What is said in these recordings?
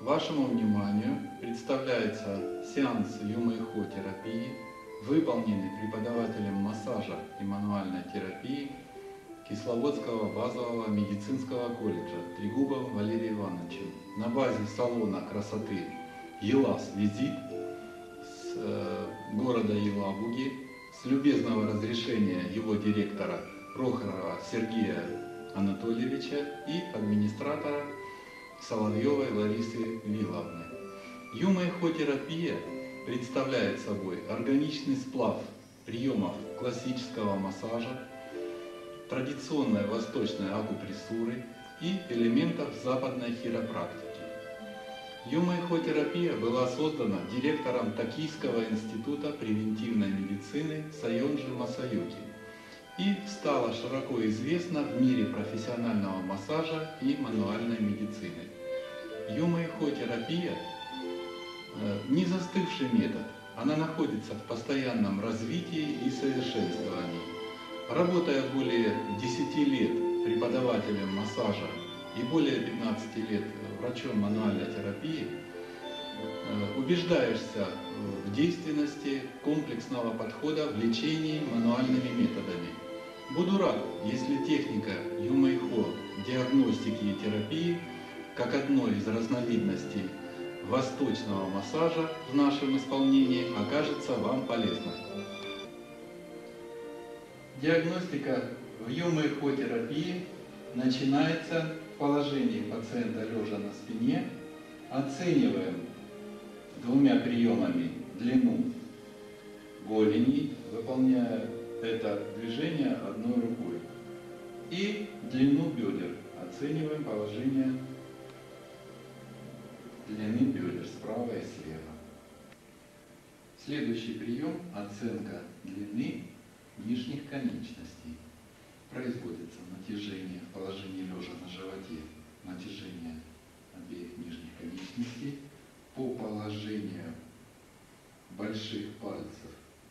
Вашему вниманию представляется сеанс Юмэйхо-терапии, выполненный преподавателем массажа и мануальной терапии Кисловодского базового медицинского колледжа Трегубовым Валерием Ивановичем на базе салона красоты Елас Визит с города Елабуги с любезного разрешения его директора Прохорова Сергея Анатольевича и администратора Соловьевой Ларисы Виловны. Юмэйхо-терапия представляет собой органичный сплав приемов классического массажа, традиционной восточной акупрессуры и элементов западной хиропрактики. Юмэйхо-терапия была создана директором Токийского института превентивной медицины Сайонджи Масаюки и стала широко известна в мире профессионального массажа и мануальной медицины. Юмэйхо-терапия не застывший метод, она находится в постоянном развитии и совершенствовании. Работая более 10 лет преподавателем массажа и более 15 лет врачом мануальной терапии, убеждаешься в действенности комплексного подхода в лечении мануальными методами. Буду рад, если техника Юмэйхо диагностики и терапии как одной из разновидностей восточного массажа в нашем исполнении окажется вам полезной. Диагностика в Юмэйхо-терапии начинается в положении пациента лежа на спине. Оцениваем двумя приемами длину голени, выполняя это движение одной рукой, и длину бедер. Оцениваем положение длины бедер справа и слева. Следующий прием – оценка длины нижних конечностей. Производится натяжение в положении лежа на животе, натяжение обеих нижних конечностей по положению больших пальцев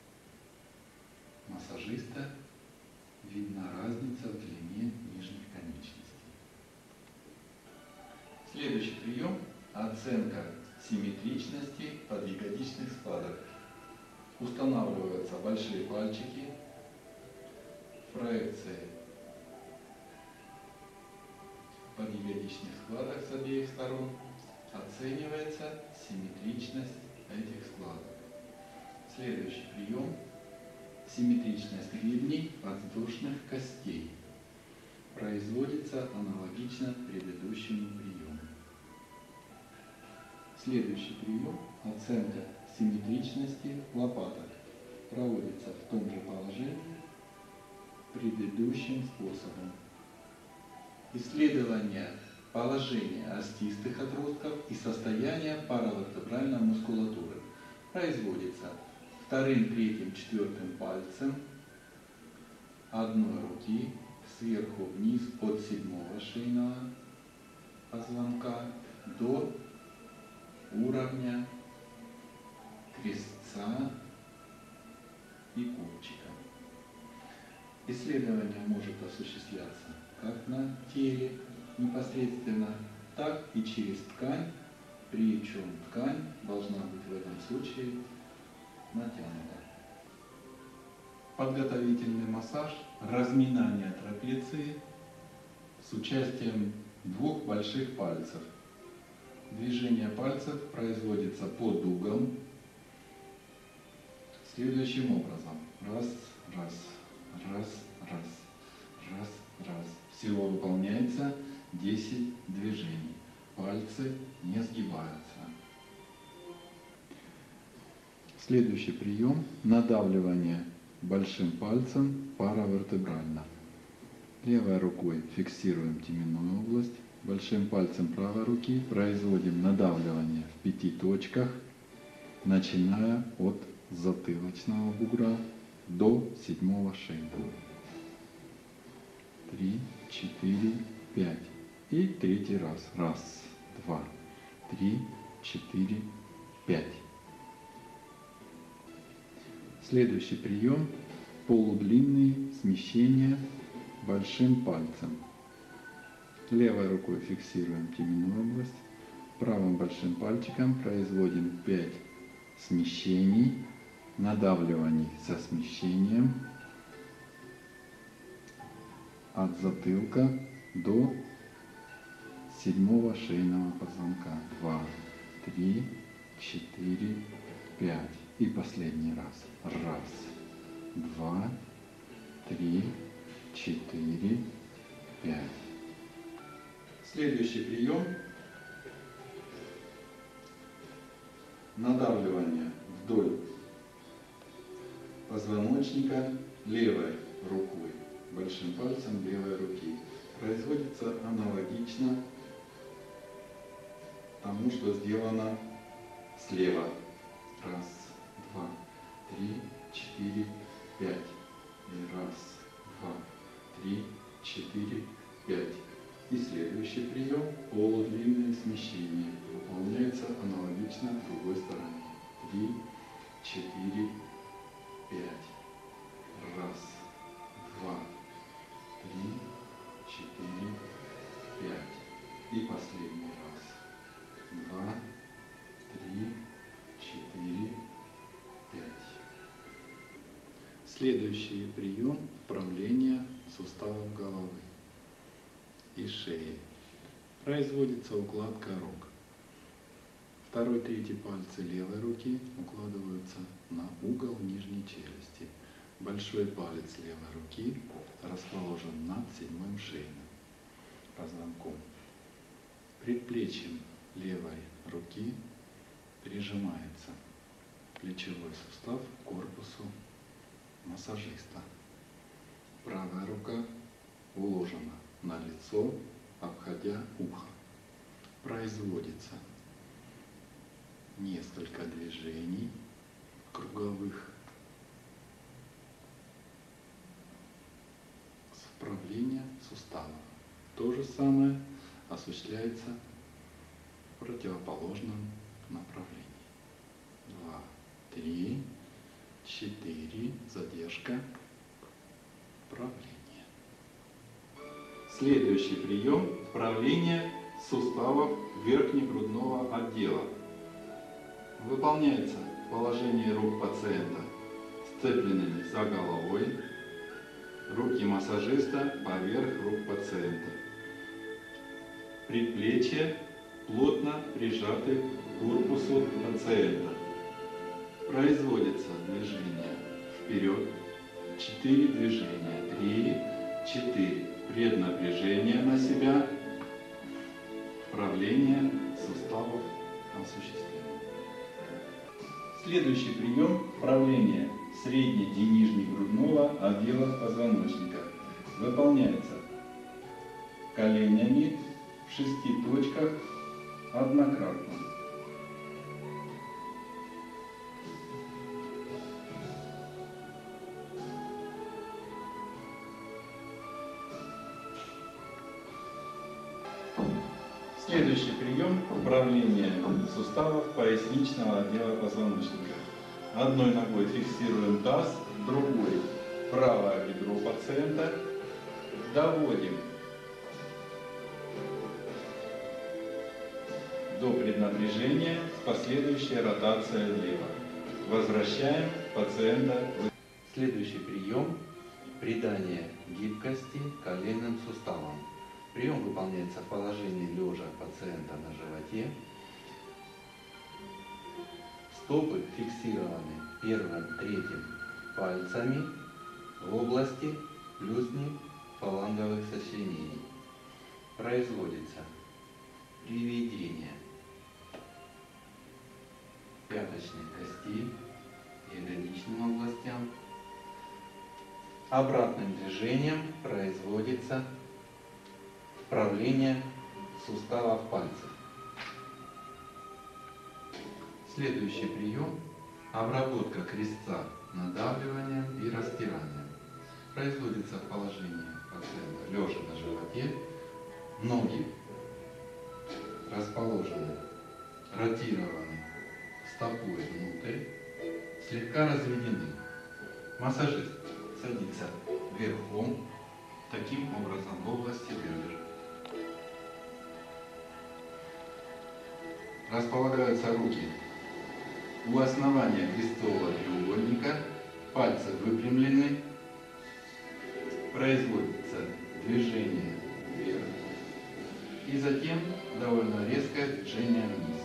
массажиста. Видна разница в длине нижних конечностей. Следующий прием – оценка симметричности подъягодичных складок. Устанавливаются большие пальчики, проекции подъягодичных складок с обеих сторон, оценивается симметричность этих складок. Следующий прием – симметричность гребней подвздошных костей. Производится аналогично предыдущему приему. Следующий прием – оценка симметричности лопаток. Проводится в том же положении предыдущим способом. Исследование положения остистых отростков и состояния паравертебральной мускулатуры производится вторым, третьим, четвертым пальцем одной руки сверху вниз от седьмого шейного позвонка до уровня крестца и копчика. Исследование может осуществляться как на теле непосредственно, так и через ткань, причем ткань должна быть в этом случае натянута. Подготовительный массаж, разминание трапеции с участием двух больших пальцев. Движение пальцев производится по дугам следующим образом. Раз, раз, раз, раз, раз, раз. Всего выполняется 10 движений. Пальцы не сгибаются. Следующий прием – надавливание большим пальцем паравертебрально. Левой рукой фиксируем теменную область. Большим пальцем правой руки производим надавливание в 5 точках, начиная от затылочного бугра до седьмого шейного. 3, 4, 5. И третий раз. Раз, два, 3, 4, 5. Следующий прием – полудлинные смещения большим пальцем. Левой рукой фиксируем теменную область, Правым большим пальчиком производим 5 смещений, надавливаний со смещением от затылка до 7-го шейного позвонка. 2, 3, 4, 5. И последний раз. 1, 2, 3, 4, 5. Следующий прием – надавливание вдоль позвоночника левой рукой, большим пальцем левой руки. Производится аналогично тому, что сделано слева. 1, 2, 3, 4, 5. И 1, 2, 3, 4, 5. И следующий прием – полудлинное смещение. Выполняется аналогично с другой стороны. 3, 4, 5. 1, 2, 3, 4, 5. И последний раз. 2, 3, 4, 5. Следующий прием – вправление суставов головы и шеи. Производится укладка рук. 2-3 пальцы левой руки укладываются на угол нижней челюсти. Большой палец левой руки расположен над 7-м шейным позвонком. Предплечьем левой руки прижимается плечевой сустав к корпусу массажиста. Правая рука уложена на лицо, обходя ухо. Производится несколько движений круговых с вправления суставов. То же самое осуществляется в противоположном направлении. 2, 3, 4, задержка, вправление. Следующий прием – вправление суставов верхнегрудного отдела. Выполняется в положении рук пациента сцепленными за головой, руки массажиста поверх рук пациента. Предплечья плотно прижаты к корпусу пациента. Производится движение вперед, 4 движения, 3, 4. Преднапряжение на себя, вправление суставов осуществлено. Следующий прием – вправление средне- и нижнегрудного отдела позвоночника. Выполняется коленями в 6 точках однократно. Следующий прием – вправление суставов поясничного отдела позвоночника. Одной ногой фиксируем таз, другой – правое бедро пациента. Доводим до преднапряжения с последующей ротацией влево. Возвращаем пациента. Следующий прием – придание гибкости коленным суставам. Прием выполняется в положении лежа пациента на животе. Стопы фиксированы 1-3 пальцами в области плюсни фаланговых сочленений. Производится приведение пяточной кости и ягодичным областям. Обратным движением производится вправление суставов пальцев. Следующий прием – обработка крестца надавливанием и растиранием. Производится в положении пациента лежа на животе. Ноги расположены, ротированы стопой внутрь, слегка разведены. Массажист садится верхом, таким образом в области бедер. Располагаются руки у основания крестового треугольника, пальцы выпрямлены, производится движение вверх и затем довольно резкое движение вниз.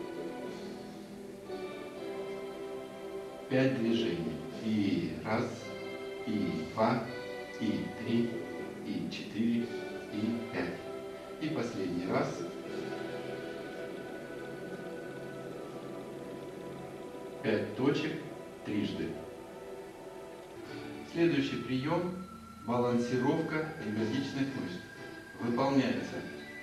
5 движений. И раз, и два, и три, и 4, и 5. И последний раз. 5 точек трижды. Следующий прием – балансировка ягодичных мышц. Выполняется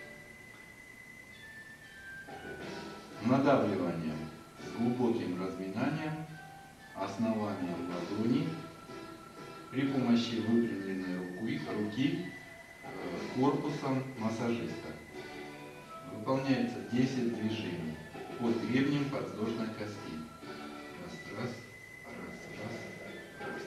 надавливанием с глубоким разминанием основанием ладони при помощи выпрямленной руки корпусом массажиста. Выполняется 10 движений под гребнем подвздошной кости. Раз, раз.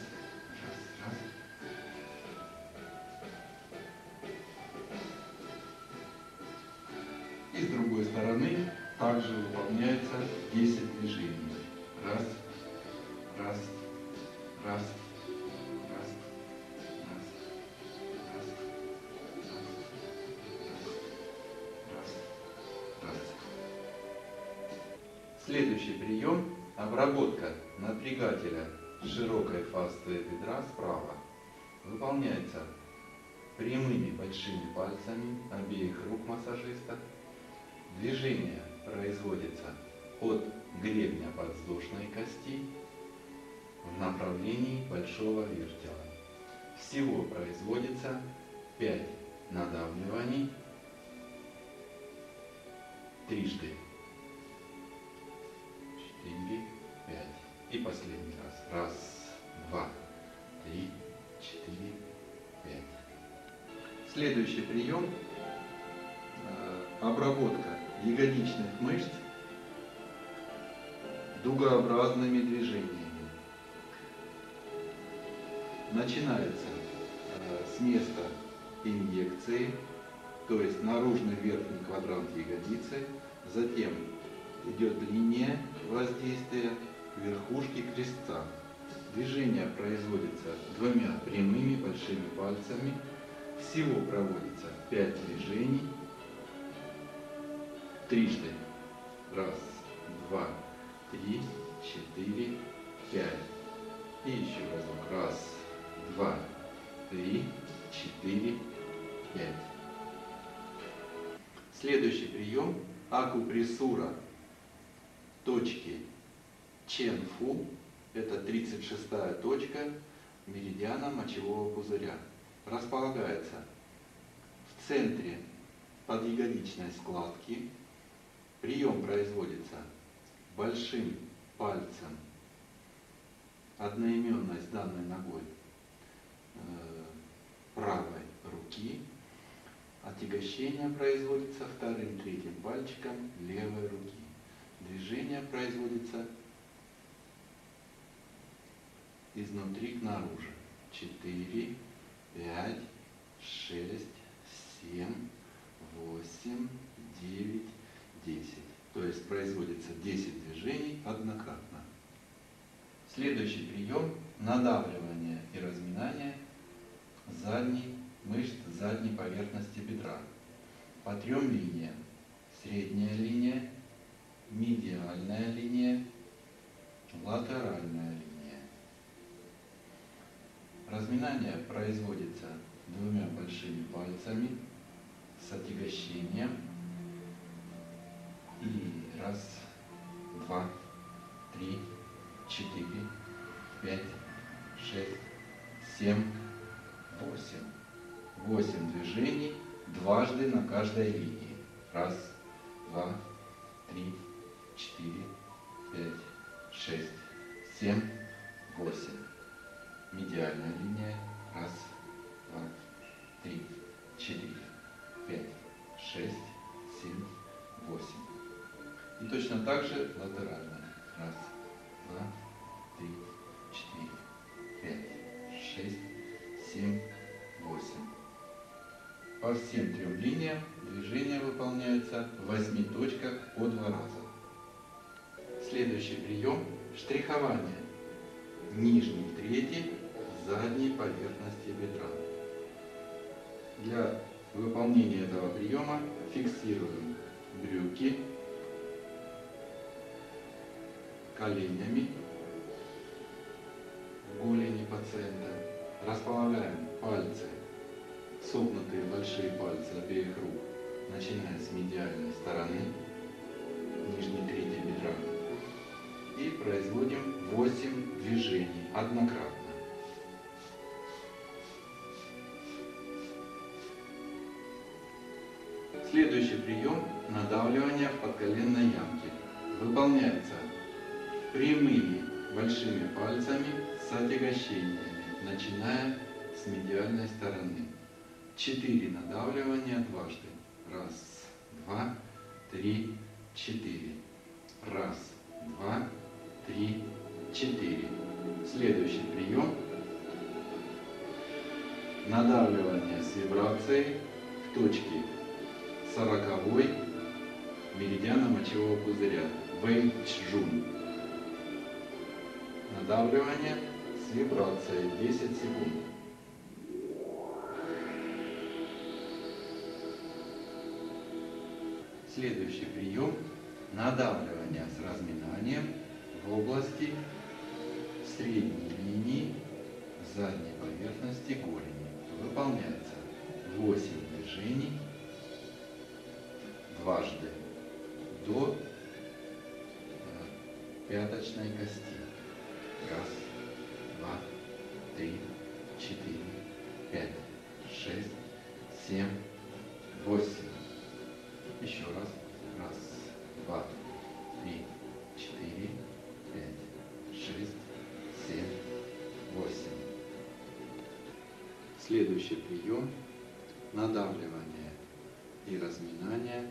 И с другой стороны также выполняется 10 движений. Раз, раз, раз, раз, раз, раз, раз, раз. Следующий прием – обработка напрягателя широкой фасции бедра справа. Выполняется прямыми большими пальцами обеих рук массажиста. Движение производится от гребня подвздошной кости в направлении большого вертела. Всего производится 5 надавливаний трижды. 4, 5. И последний раз. Раз, два, три, 4, 5. Следующий прием – обработка ягодичных мышц дугообразными движениями. Начинается с места инъекции, то есть наружный верхний квадрант ягодицы, затем идет линия воздействия верхушки крестца. Движение производится двумя прямыми большими пальцами. Всего проводится 5 движений трижды. Раз, два, 3, 4, 5. И еще разок. Раз, два, 3, 4, 5. Следующий прием – акупрессура точки Ченфу. Это 36-я точка меридиана мочевого пузыря. Располагается в центре подъягодичной складки. Прием производится большим пальцем одноименной с данной ногой правой руки. Отягощение производится вторым, третьим пальчиком левой руки. Движение производится изнутри к наружу. 4, 5, 6, 7, 8, 9, 10. То есть производится 10 движений однократно. Следующий прием – надавливание и разминание задней мышц задней поверхности бедра по 3 линиям. Средняя линия, медиальная линия, латеральная линия. Разминание производится двумя большими пальцами с отягощением. И раз, два, 3, 4, 5, 6, 7, 8. 8 движений дважды на каждой линии. Раз, два, 3, 4, 5, 6, 7, 8. Медиальная линия. Раз, два, 3, 4, 5, 6, 7, 8. И точно так же латеральная. Раз, два, 3, 4, 5, 6, 7, 8. По всем 3 линиям движение движения выполняются в 8 точках по 2 раза. Следующий прием – штрихование нижней трети задней поверхности бедра. Для выполнения этого приема фиксируем брюки коленями в голени пациента, располагаем пальцы, согнутые большие пальцы обеих рук, начиная с медиальной стороны нижней трети бедра, и производим 8 движений однократно. Следующий прием – надавливание в подколенной ямке. Выполняется прямыми большими пальцами с отягощениями, начиная с медиальной стороны. 4 надавливания дважды. Раз, два, три, 4. Раз, два, три, 4. Следующий прием – надавливание с вибрацией в точке 40-й меридиана мочевого пузыря, Вэй Чжун. Надавливание с вибрацией 10 секунд. Следующий прием – надавливание с разминанием в области средней линии задней поверхности голени. Выполняется 8 движений дважды до пяточной кости. Раз, два, три, 4, 5, 6, 7, 8. Еще раз. Раз, два, три, 4, 5, 6, 7, 8. Следующий прием – надавливание и разминание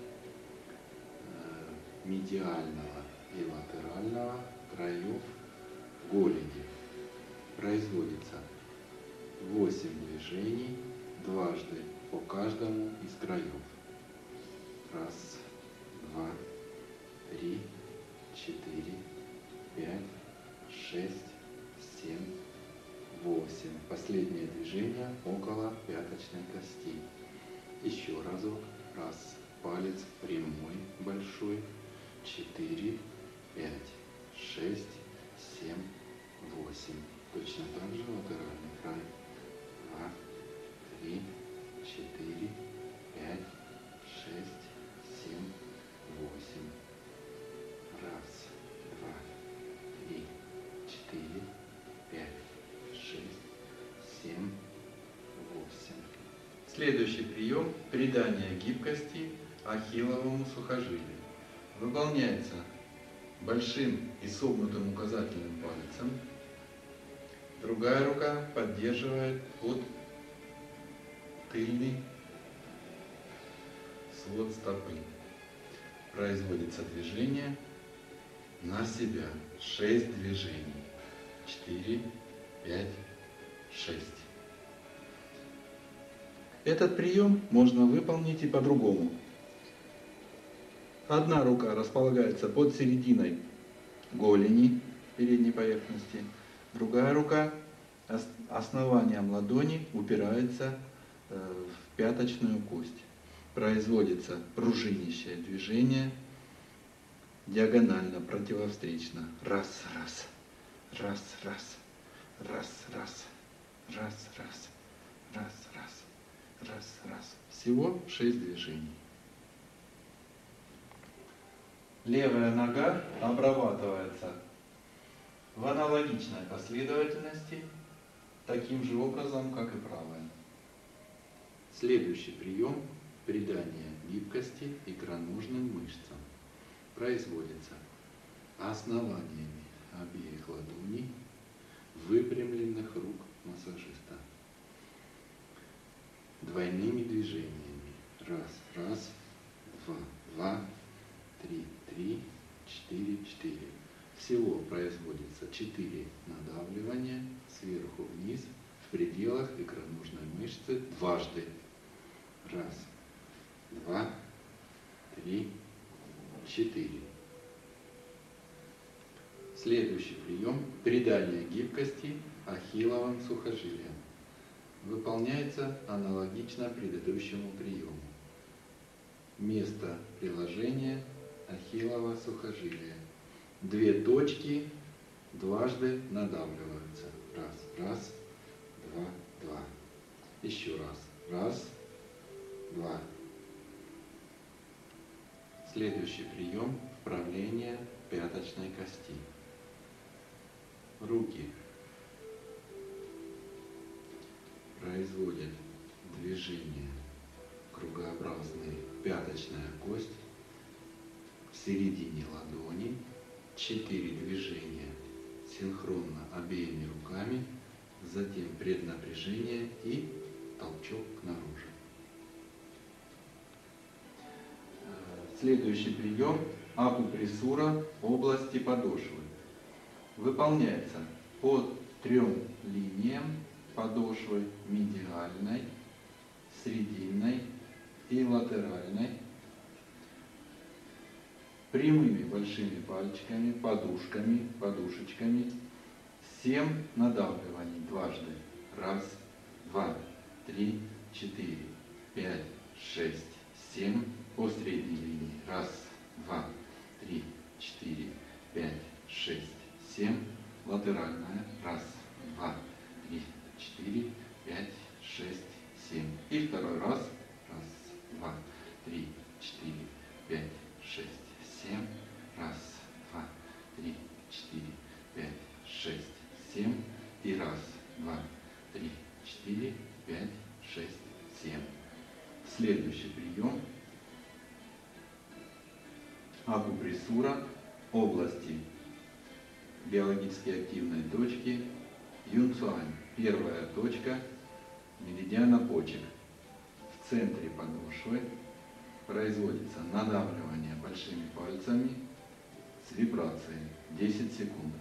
медиального и латерального краев голени. Производится 8 движений дважды по каждому из краев. Раз, два, три, 4, 5, 6, 7, 8. Последнее движение около пяточной кости. Еще разок. Раз. Палец прямой, большой. 4, 5, 6, 7, 8. Точно так же латеральный край. 2, 3, 4, 5, 6, 7, 8. Раз, два, три, 4, 5, 6, 7, 8. Следующий прием – придание гибкости ахилловому сухожилию. Выполняется большим и согнутым указательным пальцем. Другая рука поддерживает под тыльный свод стопы. Производится движение на себя. 6 движений. 4, 5, 6. Этот прием можно выполнить и по-другому. Одна рука располагается под серединой голени, передней поверхности. Другая рука основанием ладони упирается в пяточную кость. Производится пружинящее движение диагонально, противовстречно. Раз, раз, раз, раз, раз, раз, раз, раз, раз, раз, раз, раз. Всего 6 движений. Левая нога обрабатывается в аналогичной последовательности, таким же образом, как и правая. Следующий прием – придание гибкости икроножным мышцам. Производится основаниями обеих ладоней выпрямленных рук массажиста. Двойными движениями. Раз, раз, два, два, 3, 3, 4, 4. Всего производится 4 надавливания сверху вниз в пределах икроножной мышцы дважды. Раз, два, 3, 4. Следующий прием – придание гибкости ахилловым сухожилиям. Выполняется аналогично предыдущему приему. Место приложения ахиллова сухожилия. Две точки дважды надавливаются. Раз, раз, два, два. Еще раз. Раз, два. Следующий прием – вправление пяточной кости. Руки производят движение кругообразные, пяточная кость в середине ладони, 4 движения синхронно обеими руками, затем преднапряжение и толчок наружу. Следующий прием – акупрессура области подошвы. Выполняется по 3 линиям подошвы: медиальной, срединной и латеральной, прямыми большими пальчиками, подушечками, 7 надавливаний дважды. Раз, два, 3, 4, 5, 6, 7 по средней линии. Раз, два, 3, 4, 5, 6, 7. Латеральная. Раз, два, 3, 4, 5, 6, 7. И второй раз. Раз, два, 3, 4, 5, 6, 7. Раз, два, 3, 4, 5, 6, 7. И раз, два, 3, 4, 5, 6, 7. Следующий прием – акупрессура области биологически активной точки Юнцюань. Первая точка меридиана почек. В центре подошвы производится надавливание большими пальцами с вибрацией 10 секунд.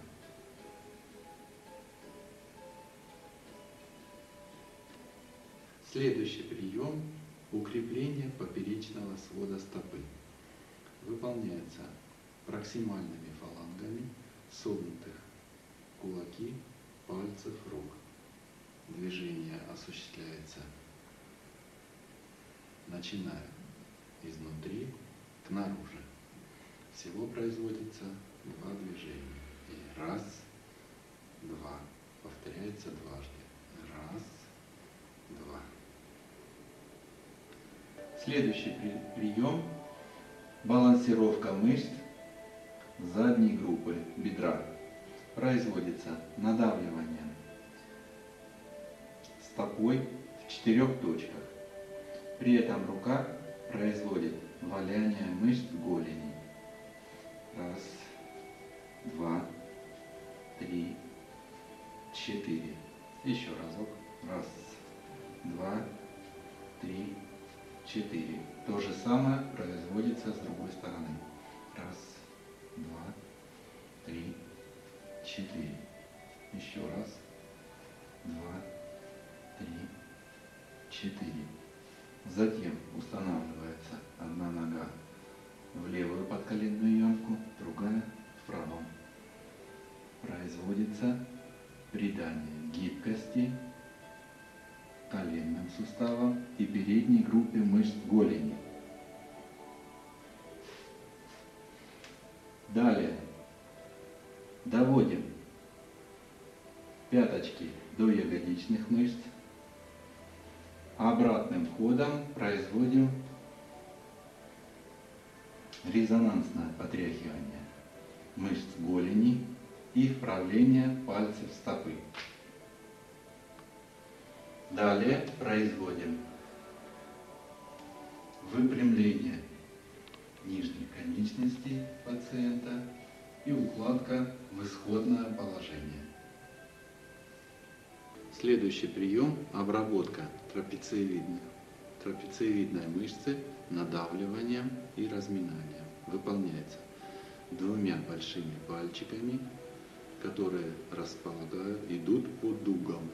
Следующий прием – укрепление поперечного свода стопы. Выполняется проксимальными фалангами согнутых кулаки, пальцев рук. Движение осуществляется начиная изнутри к наружу. Всего производится 2 движения. И раз, два. Повторяется дважды. Раз, два. Следующий прием – балансировка мышц задней группы бедра. Производится надавливание стопой в 4 точках. При этом рука производит валяние мышц голени. Раз, два, 3, 4. Еще разок. Раз, два, 3, 4. То же самое производится с другой стороны. Раз, два, 3, 4. Еще раз. 2, 3, 4. Затем устанавливается одна нога в левую подколенную ямку, другая в правую. Производится придание гибкости коленным суставам и передней группе мышц голени. Далее доводим пяточки до ягодичных мышц. Обратным ходом производим резонансное потряхивание мышц голени и вправление пальцев стопы. Далее производим выпрямление нижних конечностей пациента и укладка в исходное положение. Следующий прием – обработка трапециевидной мышцы надавливанием и разминанием. Выполняется 2 большими пальчиками, которые идут по дугам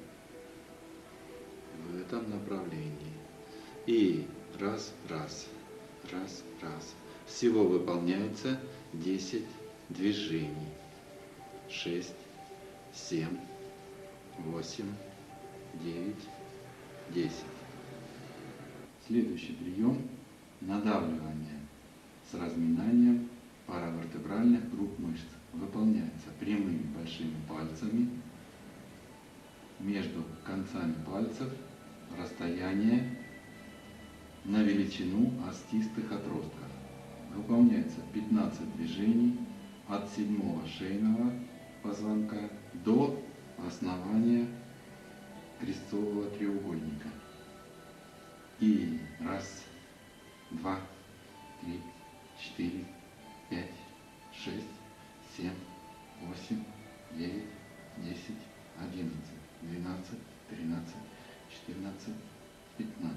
в этом направлении. И раз, раз, раз, раз. Всего выполняется 10 движений. 6, 7, 8, 9, 10. Следующий прием – надавливание с разминанием паравертебральных групп мышц. Выполняется прямыми большими пальцами. Между концами пальцев расстояние на величину остистых отростков. Выполняется 15 движений от 7-го шейного позвонка до основания крестцового треугольника. И раз, два, три, 4, 5, 6, 7, 8, 9, 10, 11, 12, 13, 14, 15.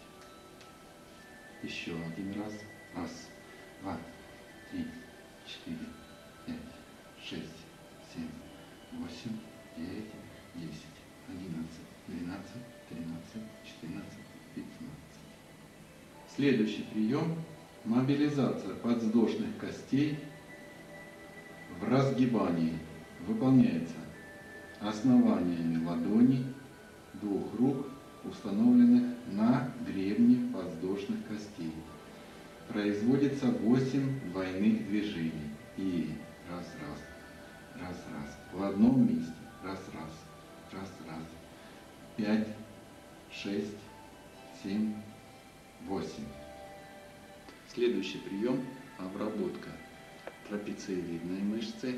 Еще один раз. Раз, два, три, 4, 5, 6, 7, 8, 9, 10, 11, 12, 13, 14, 15. Следующий прием – мобилизация подвздошных костей в разгибании. Выполняется основаниями ладоней двух рук, установленных на гребне подвздошных костей. Производится 8 двойных движений. И раз-раз, раз-раз. В одном месте. Раз-раз, раз-раз. 5, 6, 7, 8. Следующий прием – обработка трапециевидной мышцы,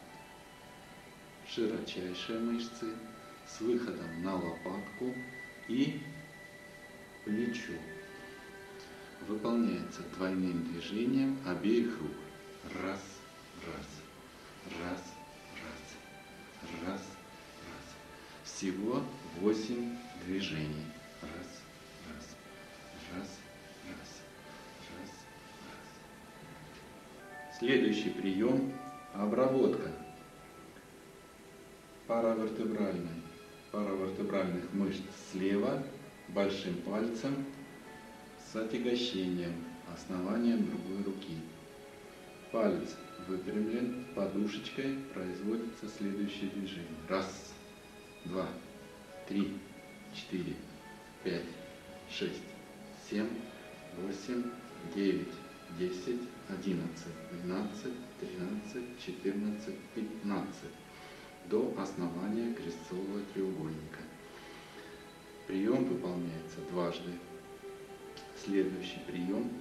широчайшей мышцы с выходом на лопатку и плечо. Выполняется двойным движением обеих рук. Раз, раз, раз, раз, раз, раз. Всего 8 движений. Раз, раз, раз, раз, раз, раз. Следующий прием – обработка паравертебральных мышц слева большим пальцем с отягощением основанием другой руки. Палец выпрямлен, подушечкой производится следующее движение. Раз, два, три, 4, 5, 6, 7, 8, 9, 10, 11, 12, 13, 14, 15 до основания крестцового треугольника. Прием выполняется дважды. Следующий прием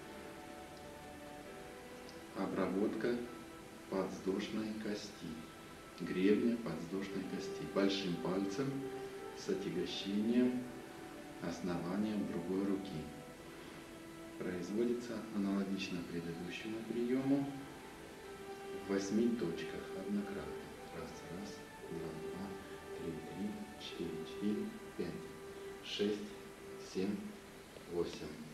– обработка подвздошной кости, гребня подвздошной кости. Большим пальцем с отягощением основанием другой руки. Производится аналогично предыдущему приему в 8 точках однократно. Раз, раз, два, два, три, три, 4, 4, 5, 6, 7, 8.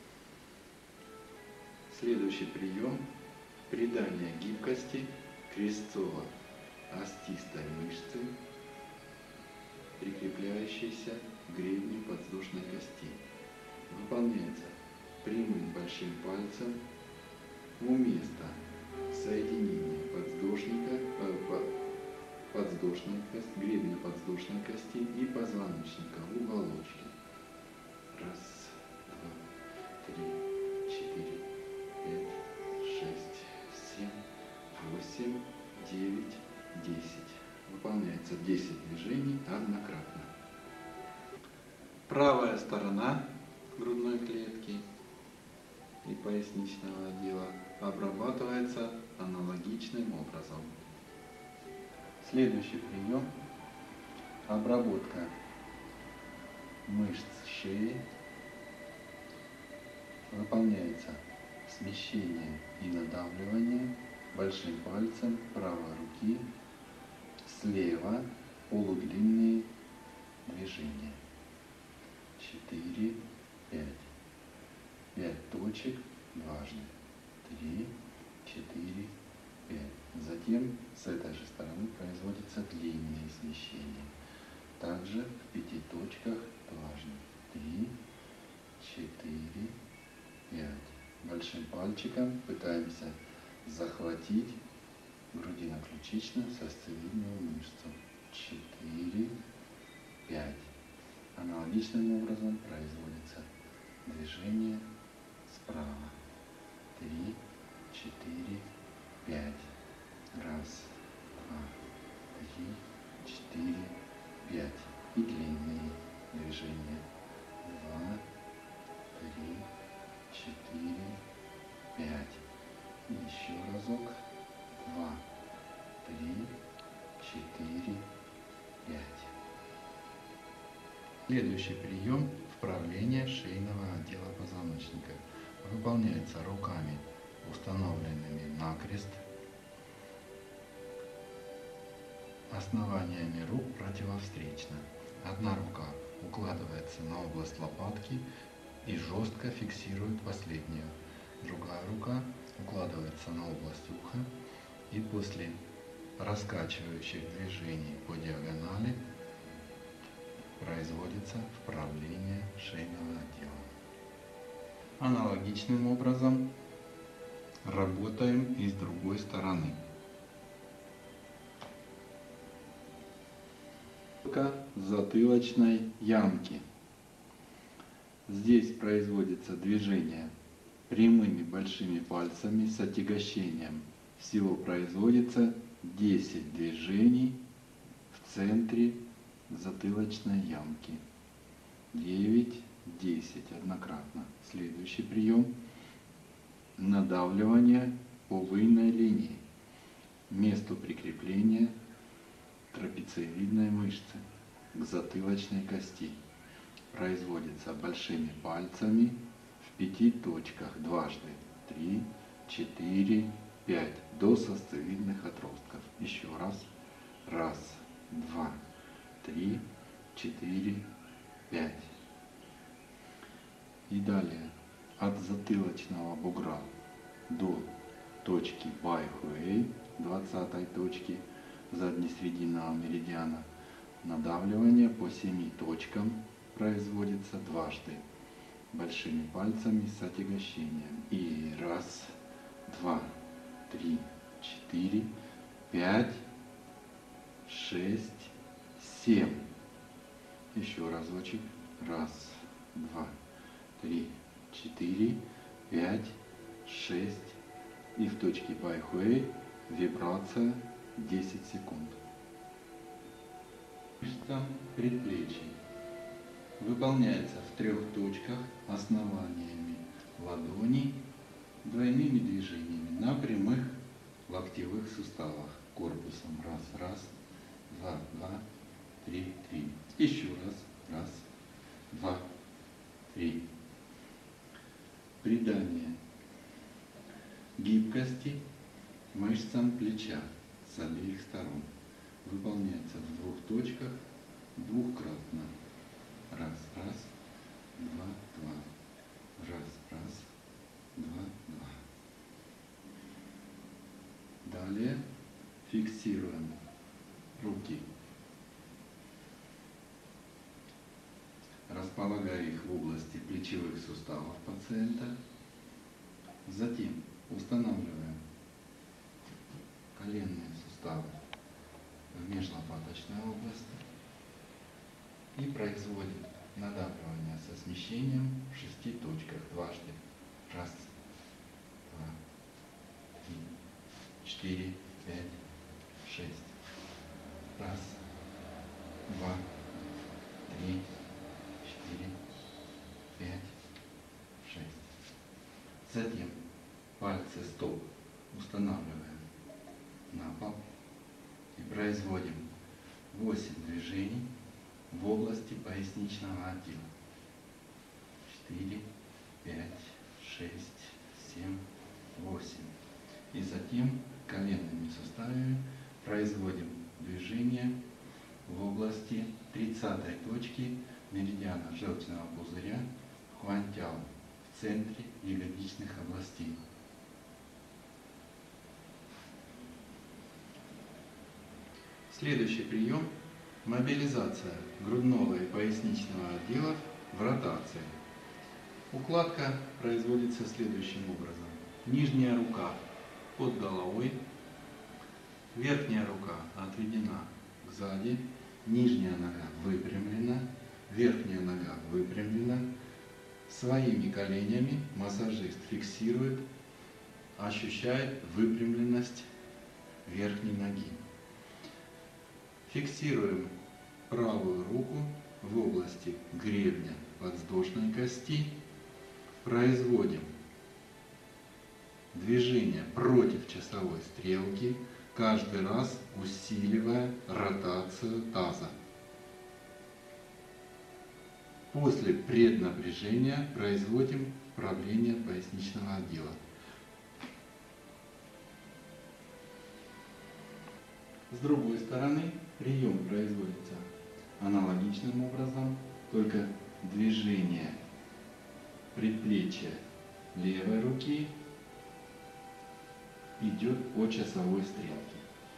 Следующий прием – придание гибкости крестцово-остистой мышцы, прикрепляющейся к гребню подвздошной кости. Выполняется прямым большим пальцем у места соединения гребня подвздошной кости и позвоночника в уголочке. Раз, два, три, 4, 5, 6, 7, 8, 9, 10. Выполняется 10 движений однократно. Правая сторона грудной клетки и поясничного отдела обрабатывается аналогичным образом. Следующий прием – обработка мышц шеи. Выполняется смещение и надавливание большим пальцем правой руки слева, полудлинные движения. 4, 5. 5 точек дважды. 3, 4, 5. Затем с этой же стороны производится длинное смещение. Также в 5 точках дважды. 3, 4, 5. большим пальчиком пытаемся захватить грудино-ключично-сосцевидную мышцу. 4, 5. Аналогичным образом производится движение справа. 3, 4, 5. Раз, два, 3, 4, 5. И длинные движения. 2, 3, 4, 5. И еще разок. 2, 3, 4, 5. Следующий прием – вправление шейного отдела позвоночника. Выполняется руками, установленными накрест, основаниями рук противовстречно. Одна рука укладывается на область лопатки и жестко фиксирует последнюю. Другая рука укладывается на область уха и после раскачивающих движений по диагонали производится вправление шейного отдела. Аналогичным образом работаем и с другой стороны. Затылочной ямки. Здесь производится движение прямыми большими пальцами с отягощением. Всего производится 10 движений в центре затылочной ямки. 9, 10 однократно. Следующий прием – надавливание по выемной линии, месту прикрепления трапециевидной мышцы к затылочной кости. Производится большими пальцами в 5 точках дважды. 3, 4, 5 до сосцевидных отростков. Еще раз. Раз, два, 3, 4, 5. И далее от затылочного бугра до точки Байхуэй, 20 точки заднесрединного меридиана, надавливание по 7 точкам производится дважды большими пальцами с отягощением. И раз, два, 3, 4, 5, 6, 7. Еще разочек. Раз, два, 3, 4, 5, 6. И в точке Байхуэй вибрация 10 секунд. Мышца предплечий выполняется в 3 точках основаниями ладоней двойными движениями на прямых локтевых суставах корпусом. Раз, раз, два, два, 3, 3. Еще раз. Раз, два, 3. Придание гибкости мышцам плеча с обеих сторон. Выполняется в 2 точках двукратно. Раз, раз, два, два. Раз, раз, два, два. Далее фиксируем руки, располагая их в области плечевых суставов пациента. Затем устанавливаем коленные суставы в межлопаточной области и производим надавливание со смещением в 6 точках дважды. Раз, два, 3, 4, 5, 6. Раз, два, 3, 4, 5, 6. Затем пальцы стоп устанавливаем на пол и производим 8 движений в области поясничного отдела. 4, 5, 6, 7, 8. И затем коленными суставами производим движение в области 30 точки меридиана желчного пузыря Хуантяо в центре ягодичных областей. Следующий прием – мобилизация грудного и поясничного отделов в ротации. Укладка производится следующим образом. Нижняя рука под головой, верхняя рука отведена сзади, нижняя нога выпрямлена, верхняя нога выпрямлена. Своими коленями массажист фиксирует, ощущает выпрямленность верхней ноги. Фиксируем правую руку в области гребня подвздошной кости. Производим движение против часовой стрелки, каждый раз усиливая ротацию таза. После преднапряжения производим вправление поясничного отдела. С другой стороны прием производится аналогичным образом, только движение предплечья левой руки идет по часовой стрелке.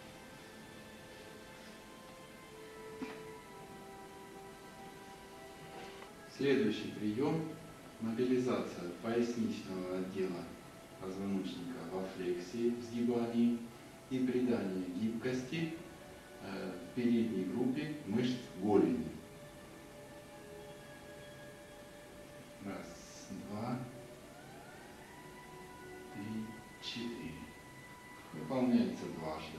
Следующий прием – мобилизация поясничного отдела позвоночника во флексии, в сгибании и придание гибкости в передней группе мышц голени. Раз, два, три, четыре. Выполняется дважды.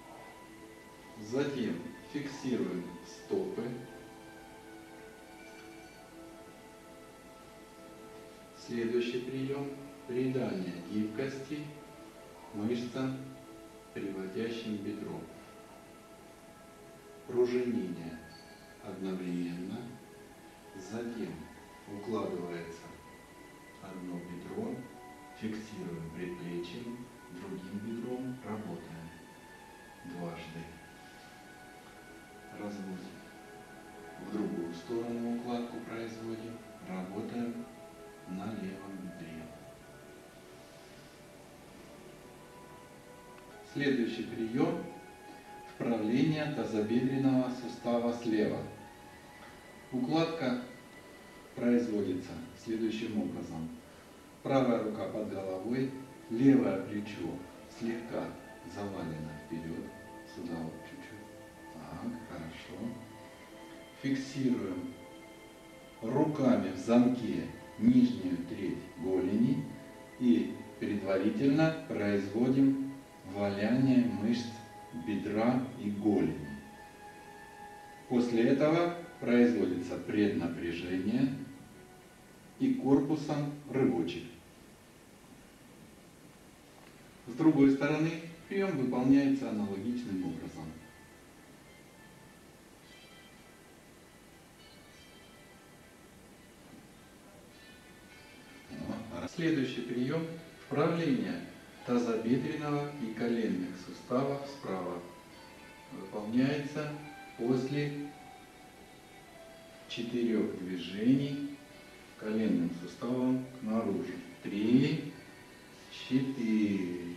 Затем фиксируем стопы. Следующий прием – придание гибкости мышцам, приводящим бедро. Пружинение одновременно. Затем укладывается одно бедро, фиксируем предплечьем, другим бедром работаем дважды. Разводим. В другую сторону укладку производим, работаем на левом бедре. Следующий прием – вправление тазобедренного сустава слева. Укладка производится следующим образом. Правая рука под головой, левое плечо слегка завалено вперед, сюда вот чуть-чуть. Так, хорошо. Фиксируем руками в замке нижнюю треть голени и предварительно производим валяние мышц бедра и голени. После этого производится преднапряжение и корпусом рывочек. С другой стороны прием выполняется аналогичным образом. Следующий прием – вправление тазобедренного и коленных суставов справа. Выполняется после 4 движений коленным суставом к наружу. 3, 4.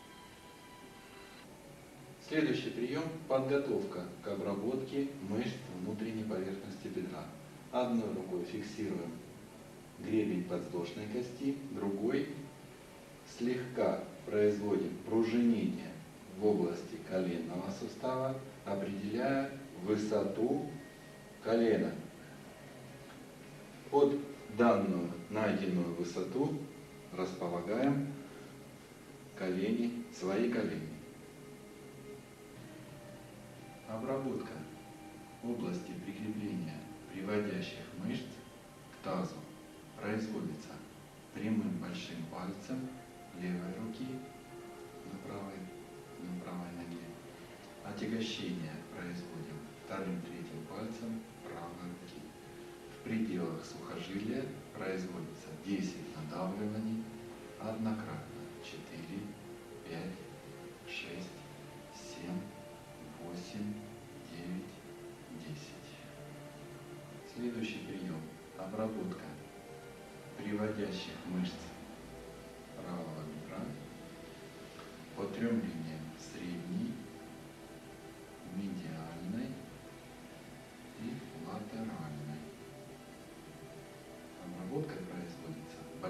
Следующий прием – подготовка к обработке мышц внутренней поверхности бедра. Одной рукой фиксируем гребень подвздошной кости, другой слегка производим пружинение в области коленного сустава, определяя высоту колена. Под данную найденную высоту располагаем колени, свои колени. Обработка области прикрепления приводящих мышц к тазу производится прямым большим пальцем левой руки на правой ноге. Отягощение производим вторым-третьим пальцем правой руки. В пределах сухожилия производится 10 надавливаний однократно. 4, 5, 6, 7, 8, 9, 10. Следующий прием – обработка приводящих мышц правого бедра по 3 линиям: средней, медиальной и латеральной. Обработка происходит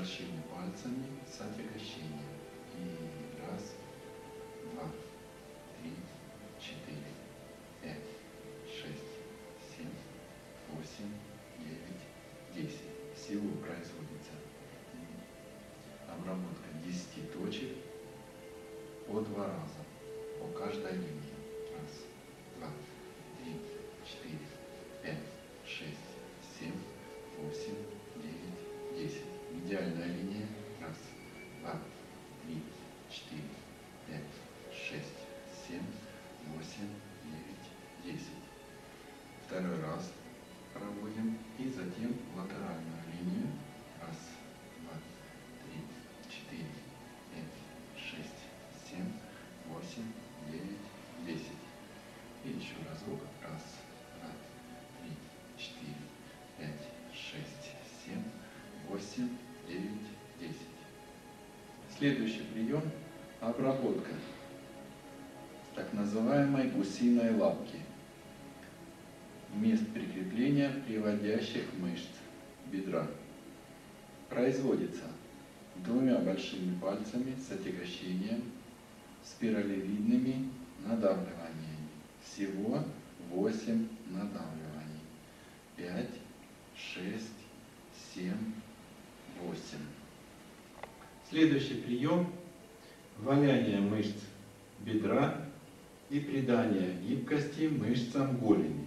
большими пальцами с отягощением. И раз, два, три, четыре, пять, шесть, семь, восемь, девять, 10. Всего производится обработка 10 точек по 2 раза по каждой линии. Раз, два, три, четыре, пять, шесть, семь, восемь, девять, 10. Идеальная линия. Раз, два, три, четыре, пять, шесть, семь, восемь, девять, 10. Второй раз проводим и затем латеральную линию. Раз, два, три, четыре, пять, шесть, семь, восемь, девять, 10. И еще разок. Раз, два, три, четыре, пять, шесть, семь, восемь, девять, 10. Следующий прием – обработка так называемой гусиной лапки. Мест прикрепления приводящих мышц бедра. Производится двумя большими пальцами с отягощением, спиралевидными надавливаниями. Всего 8 надавливаний. 5, 6, 7, 8. Следующий прием – валяние мышц бедра и придание гибкости мышцам голени.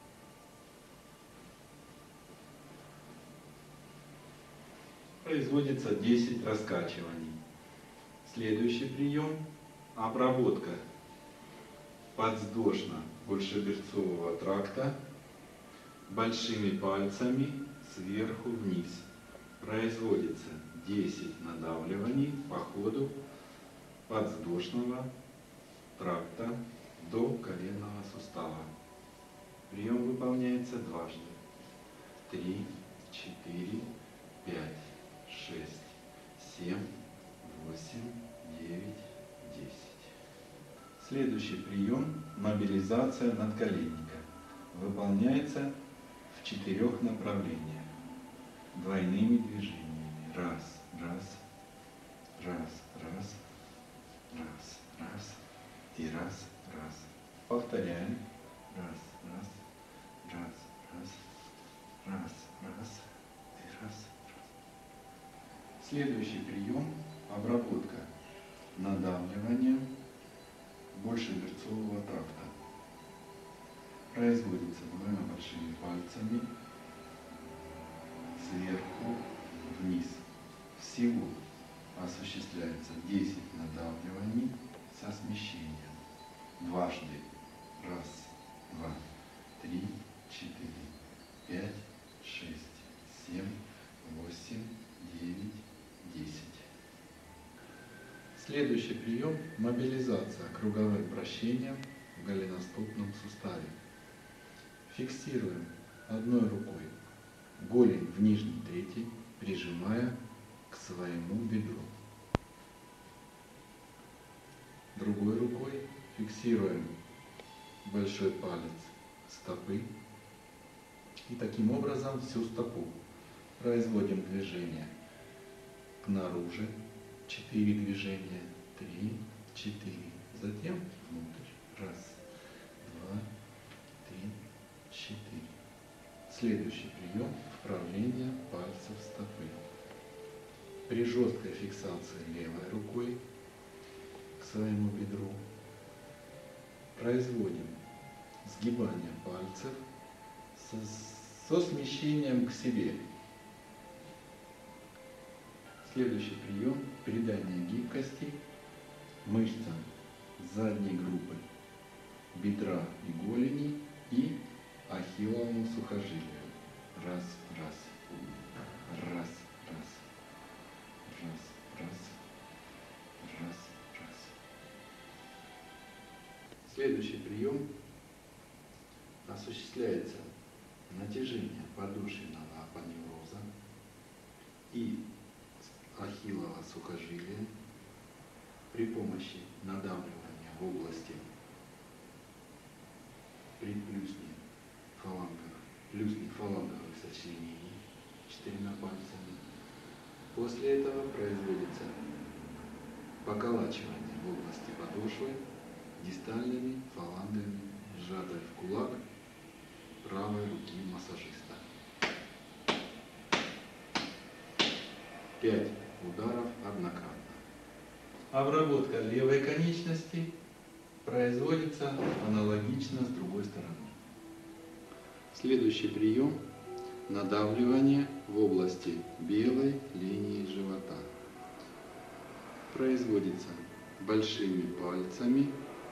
Производится 10 раскачиваний. Следующий прием – обработка подвздошно-большеберцового тракта большими пальцами сверху вниз. Производится 10 надавливаний по ходу подвздошного тракта до коленного сустава. Прием выполняется дважды. 3, 4, 5, 6, 7, 8, 9, 10. Следующий прием – мобилизация надколенника. Выполняется в 4 направлениях. Двойными движениями. Раз, раз, раз, раз, раз, раз и раз, раз. Повторяем. Раз, раз, раз, раз, раз, раз и раз. Следующий прием – обработка надавливанием большеберцового тракта. Производится двумя большими пальцами сверху вниз. Всего осуществляется 10 надавливаний со смещением. Дважды. Раз, два, три, четыре, пять, шесть, семь, восемь, 9, 10. Следующий прием – мобилизация круговым вращением в голеностопном суставе. Фиксируем одной рукой голень в нижней трети, прижимая к своему бедру. Другой рукой фиксируем большой палец стопы и таким образом всю стопу. Производим движение к наружу, 4 движения, 3, 4, затем внутрь, раз, два, три, 4. Следующий прием – вправление пальцев стопы. При жесткой фиксации левой рукой к своему бедру производим сгибание пальцев со смещением к себе. Следующий прием – придание гибкости мышцам задней группы бедра и голени и ахилловому сухожилию. Раз, раз, раз, раз, раз, раз, раз, раз. Следующий прием осуществляется натяжение подошвенного апоневроза и ахиллова сухожилия при помощи надавливания в области предплюсних фаланговых сочленений 4 пальцами После этого производится поколачивание в области подошвы дистальными фалангами сжатой в кулак правой руки массажиста. 5 ударов однократно. Обработка левой конечности производится аналогично с другой стороны. Следующий прием – надавливание в области белой линии живота. Производится большими пальцами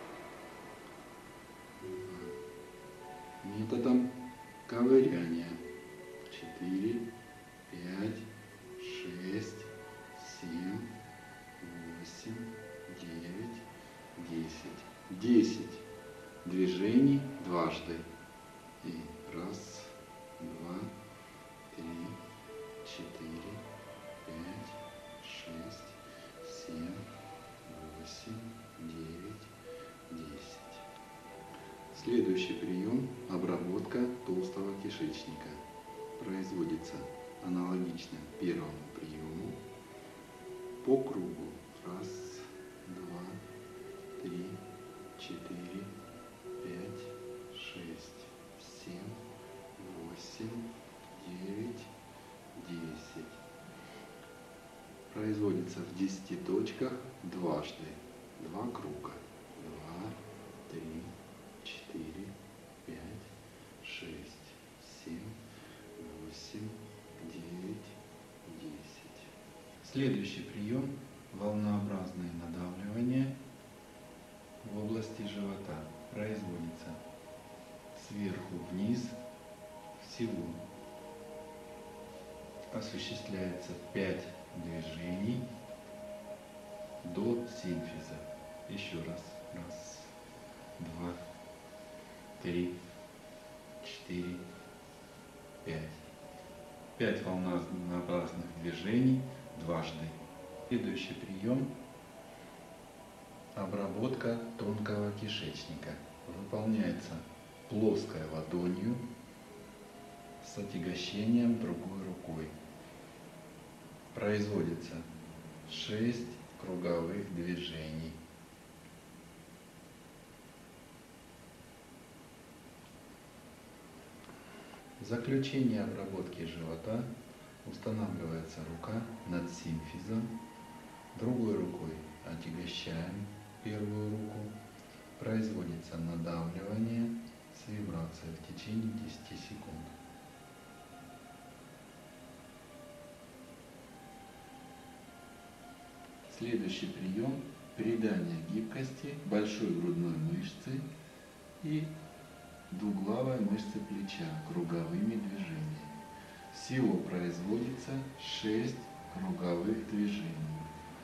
методом ковыряния. 4, 5, 6, 7, 8, 9, 10. 10 движений дважды. И раз, два, три, 4, 5, 6, 7, 8, 9, 10. Следующий прием – обработка толстого кишечника. Производится аналогично первому приему по кругу. Раз, два, три, 4, 5, 6, 7, 8, 9, 10. Производится в 10 точках дважды. 2 круга. 2, 3, 4, 5, 6, 7, 8, 9, 10. Следующий прием – волнообразное надавливание в области живота. Производится сверху вниз. Всего осуществляется 5 движений до синфиза. Еще раз. Раз, два, 3, 4, 5. 5 волнообразных движений дважды. Следующий прием – обработка тонкого кишечника. Выполняется плоской ладонью с отягощением другой рукой. Производится 6 круговых движений. В заключение обработки живота устанавливается рука над симфизом, другой рукой отягощаем первую руку, производится надавливание с вибрацией в течение 10 секунд. Следующий прием – придание гибкости большой грудной мышцы и двуглавой мышцы плеча круговыми движениями. Всего производится 6 круговых движений.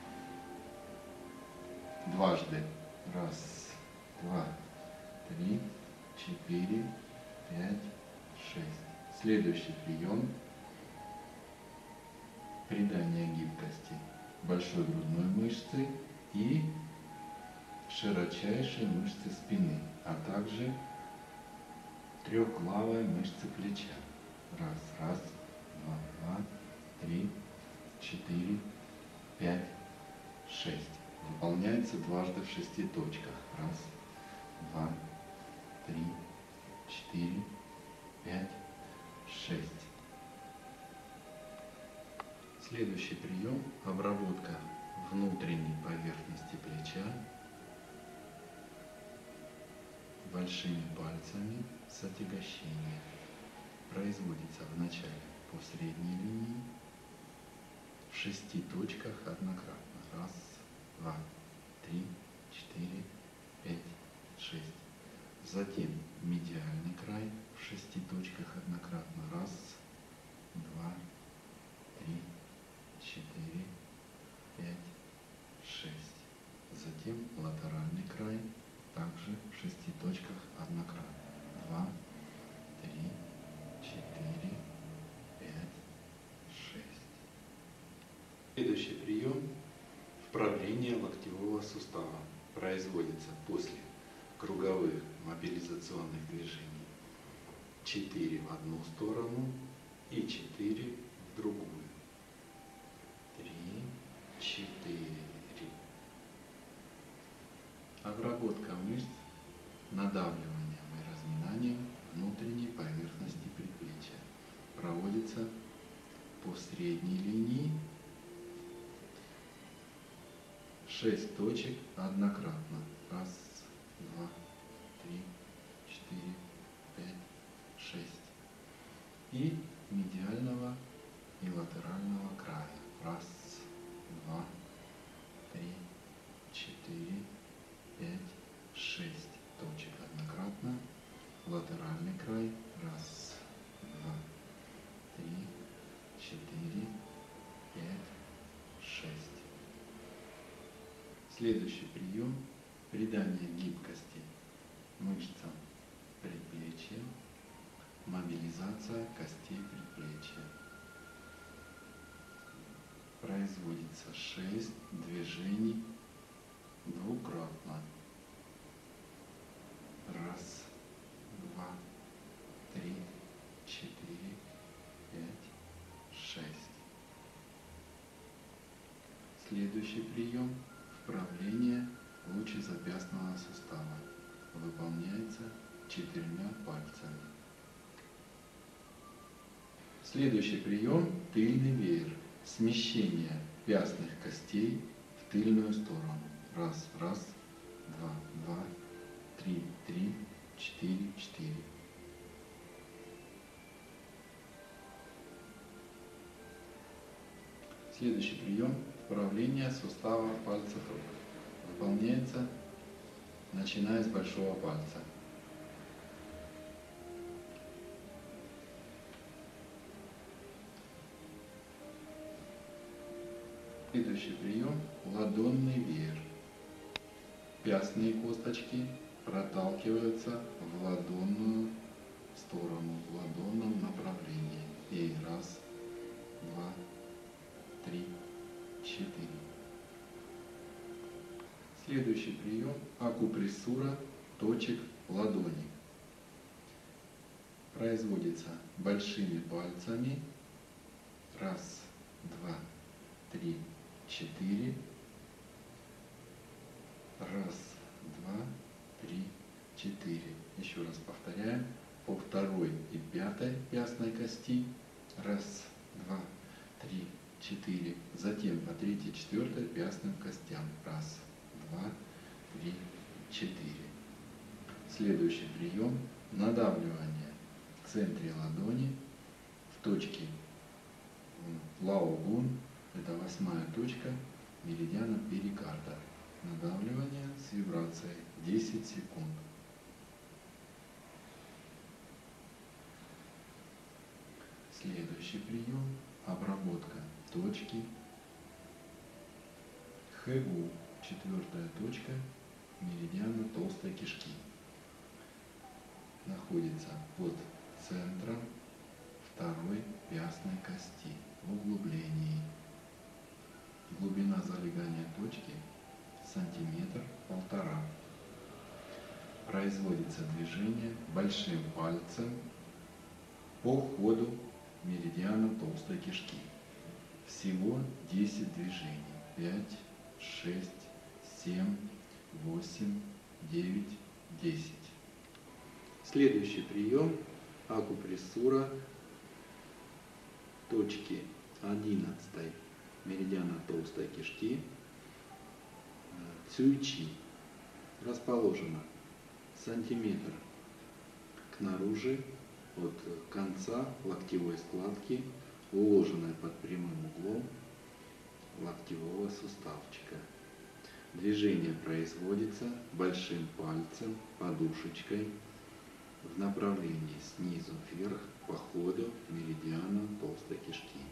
Дважды. Раз, два, 3, 4, 5, 6. Следующий прием – придание гибкости большой грудной мышцы и широчайшей мышцы спины, а также трехглавой мышцы плеча. Раз, 2, 3, 4, 5, 6. Выполняется дважды в 6 точках. Раз, 2, 3, 4, 5, 6. Следующий прием – обработка внутренней поверхности плеча большими пальцами с отягощением. Производится вначале по средней линии в 6 точках однократно. Раз, 2, 3, 4, 5, 6. Затем медиальный край в 6 точках однократно. Раз, 2, 3, 4, 5, 6. Затем латеральный край также в 6 точках однократно. 2, 3, 4, 5, 6. Следующий прием – вправление локтевого сустава. Производится после круговых мобилизационных движений 4 в одну сторону и 4 в другую. 4. Обработка мышц надавливанием и разминанием внутренней поверхности предплечья проводится по средней линии 6 точек однократно. Раз, два, три, 4, 5, 6. И медиального и латерального края. Раз, два, три, 4, 5, 6 точек однократно. Латеральный край. Раз, два, три, 4, 5, 6. Следующий прием – придание гибкости мышцам предплечья, мобилизация костей предплечья. Производится 6 движений двукратно. Раз, два, три, 4, 5, 6. Следующий прием – вправление лучезапястного сустава. Выполняется 4 пальцами. Следующий прием – тыльный веер. Смещение пястных костей в тыльную сторону. Раз, раз, два, два, три, три, 4, 4. Следующий прием – вправление сустава пальцев рук. Выполняется, начиная с большого пальца. Следующий прием – ладонный веер. Пястные косточки проталкиваются в ладонную сторону, в ладонном направлении. И раз, два, три, 4. Следующий прием – акупрессура точек ладони. Производится большими пальцами. Раз, два, три, 4. Раз, два, три, 4. Еще раз повторяем. По второй и пятой пястной кости. Раз, два, три, 4. Затем по третьей, четвертой пястным костям. Раз, два, три, 4. Следующий прием – надавливание в центре ладони в точке Лао-Гун. Это 8-я точка меридиана перикарда. Надавливание с вибрацией 10 секунд. Следующий прием – обработка точки Хэгу, 4-я точка меридиана толстой кишки. Находится под центром второй пястной кости в углублении. Глубина залегания точки сантиметр 1,5. Производится движение большим пальцем по ходу меридиана толстой кишки. Всего 10 движений. 5, 6, 7, 8, 9, 10. Следующий прием – акупрессура точки 11 меридиана толстой кишки Цюйчи. Расположена сантиметр к наружи от конца локтевой складки, уложенной под прямым углом локтевого суставчика. Движение производится большим пальцем, подушечкой в направлении снизу вверх по ходу меридиана толстой кишки.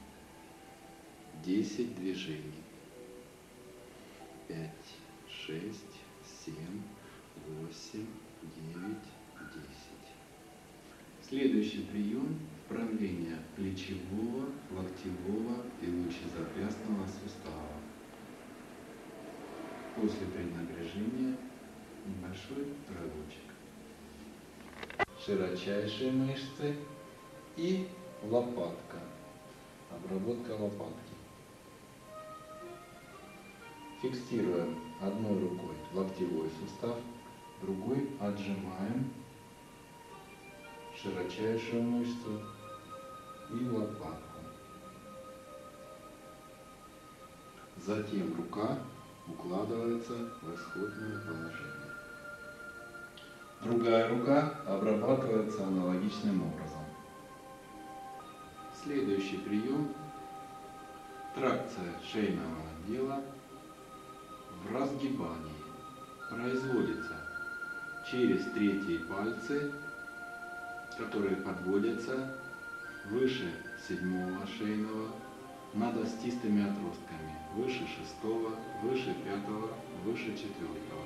10 движений. 5, 6, 7, 8, 9, 10. Следующий прием – вправление плечевого, локтевого и лучезапястного сустава. После преднапряжения небольшой рывочек. Широчайшие мышцы и лопатка. Обработка лопатки. Фиксируем одной рукой локтевой сустав, другой отжимаем широчайшую мышцу и лопатку. Затем рука укладывается в исходное положение. Другая рука обрабатывается аналогичным образом. Следующий прием – тракция шейного отдела в разгибании. Производится через третьи пальцы, которые подводятся выше седьмого шейного, над остистыми отростками, выше шестого, выше пятого, выше четвертого.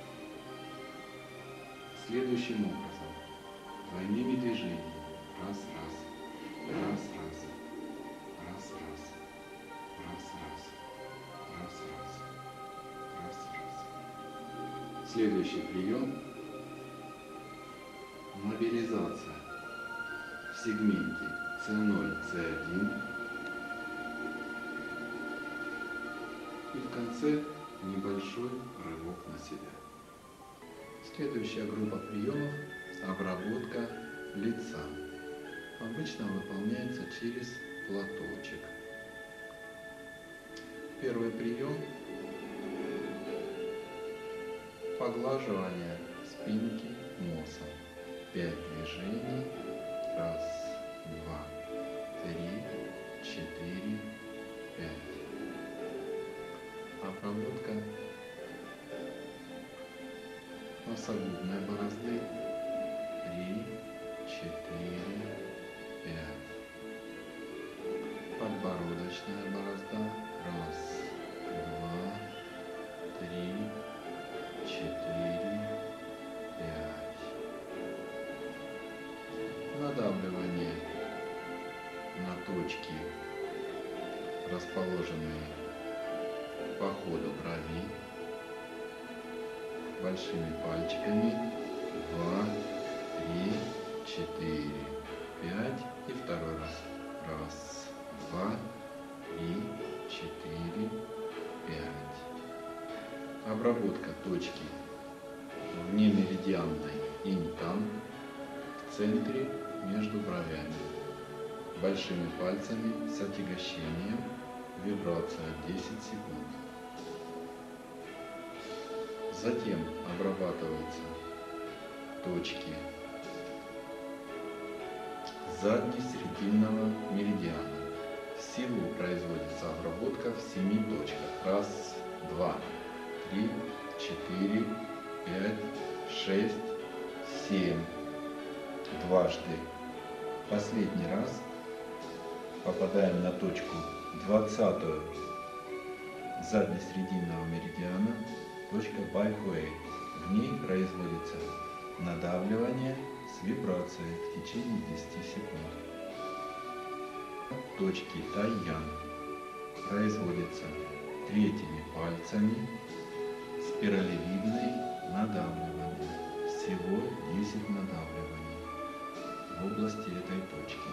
Следующим образом, двойными движениями. Раз, раз, раз, раз, раз, раз, раз, раз, раз, раз, раз, раз. Следующий прием – мобилизация в сегменте C0, C1. И в конце небольшой рывок на себя. Следующая группа приемов – обработка лица. Обычно выполняется через платочек. Первый прием – поглаживание спинки носа. 5 движений. Раз, два, три, 4, 5. Обработка носогубной борозды. 3, 4, 5. Подбородочная борозда. Раз, два, 3, 4, 5. Надавливание на точки, расположенные по ходу брови, большими пальчиками. 2, 3, 4, 5. И второй раз. Раз, два, 3, 4, 5. Обработка точки внемеридианной интан в центре между бровями. Большими пальцами с отягощением. Вибрация 10 секунд. Затем обрабатываются точки задне-срединного меридиана. Всего производится обработка в 7 точках. Раз, два, 3, 4, 5, 6, 7. Дважды. Последний раз попадаем на точку 20-ю задне-срединного меридиана, точка Байхуэй. В ней производится надавливание с вибрацией в течение 10 секунд. Точки Тайян производится третьими пальцами, спиралевидное надавливание. Всего 10 надавливаний в области этой точки.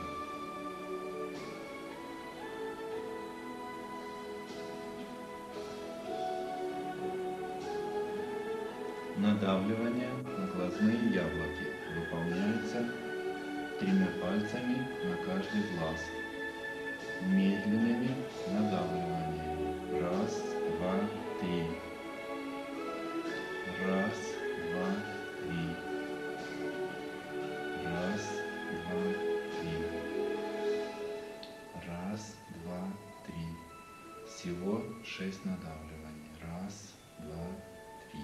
Надавливание на глазные яблоки выполняется 3 пальцами на каждый глаз. Медленными надавливаниями. Раз, два, 3. Раз, два, 3. Раз, два, 3. Раз, два, 3. Всего 6 надавливаний. Раз, два, 3.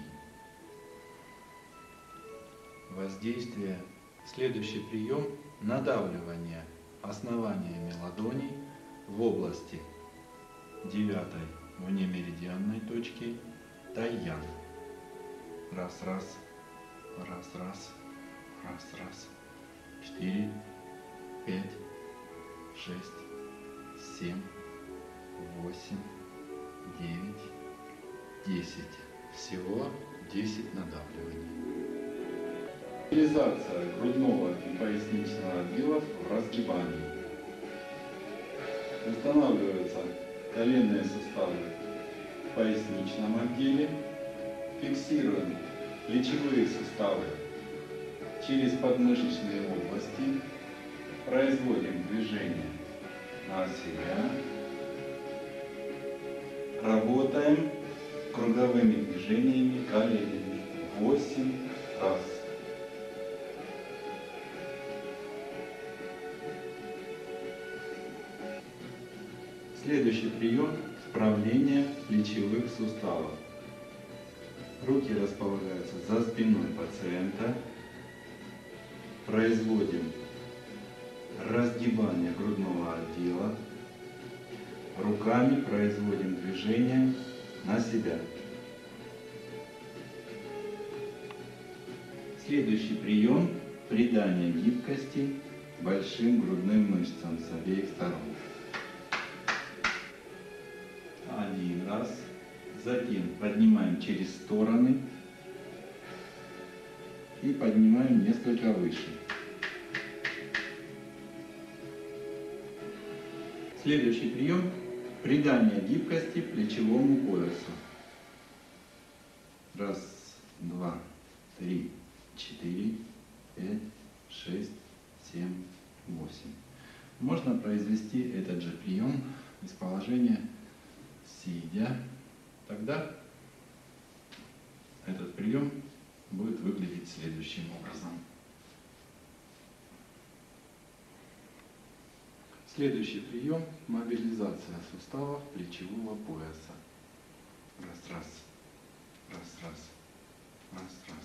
Воздействие. Следующий прием – надавливание основаниями ладоней в области 9-й внемеридианной точки Тайян. Раз, раз, раз, раз, раз, раз, 4, 5, 6, 7, 8, 9, 10. Всего 10 надавливаний. Мобилизация грудного и поясничного отделов в разгибании. Устанавливаются коленные суставы в поясничном отделе. Фиксируем плечевые суставы через подмышечные области. Производим движение на себя. Работаем круговыми движениями коленями 8 раз. Следующий прием – вправление плечевых суставов. Руки располагаются за спиной пациента. Производим разгибание грудного отдела. Руками производим движение на себя. Следующий прием – придание гибкости большим грудным мышцам с обеих сторон. Один раз. Затем поднимаем через стороны и поднимаем несколько выше. Следующий прием – придание гибкости плечевому поясу. Раз, два, три, 4, 5, 6, 7, 8. Можно произвести этот же прием из положения сидя. Тогда этот прием будет выглядеть следующим образом. Следующий прием – мобилизация суставов плечевого пояса. Раз, раз, раз, раз, раз, раз.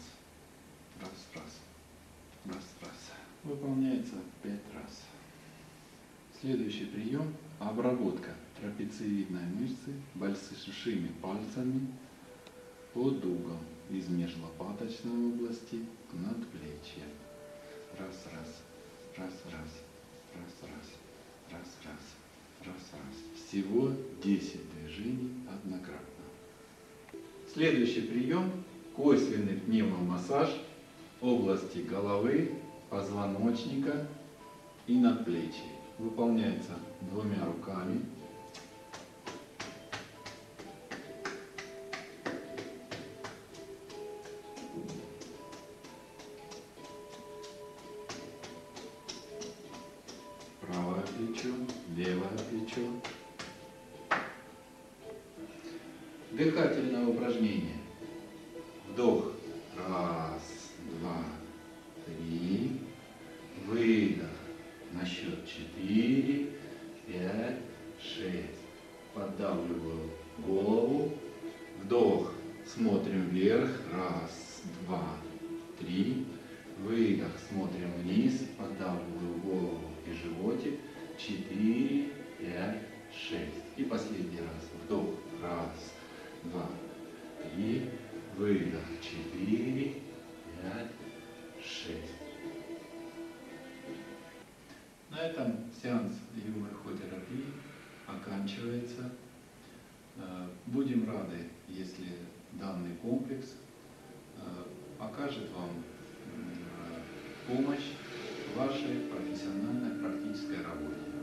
Раз. Выполняется 5 раз. Следующий прием – обработка трапециевидной мышцы большими пальцами под углом из межлопаточной области к надплечью. Раз. Всего 10 движений однократно. Следующий прием – косвенный пневмомассаж области головы, позвоночника и надплечья. Выполняется двумя руками. Правое плечо, левое плечо. Дыхательное упражнение. Вдох. Раз, два, три. Выдох. На счет 4, 5, 6. Поддавливаю голову. Вдох. Смотрим вверх. Раз, два, три. Выдох. Смотрим вниз. Поддавливаю голову и животик. 4, 5, 6. И последний раз. Вдох. Раз, два, три. Выдох. 4, 5, 6. На этом сеанс юмор-терапии оканчивается. Будем рады, если данный комплекс окажет вам помощь в вашей профессиональной практической работе.